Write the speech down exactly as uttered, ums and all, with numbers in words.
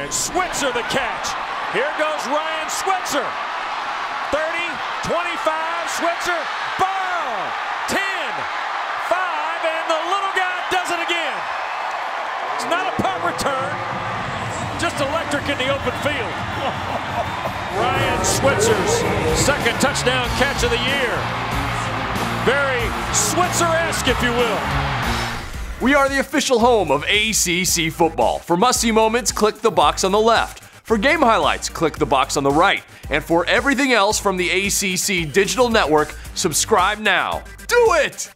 And Switzer the catch. Here goes Ryan Switzer. thirty, twenty-five, Switzer, ball, ten, five, and the little guy does it again. It's not a punt return, just electric in the open field. Ryan Switzer's second touchdown catch of the year. Very Switzer-esque, if you will. We are the official home of A C C football. For must-see moments, click the box on the left. For game highlights, click the box on the right. And for everything else from the A C C Digital Network, subscribe now. Do it!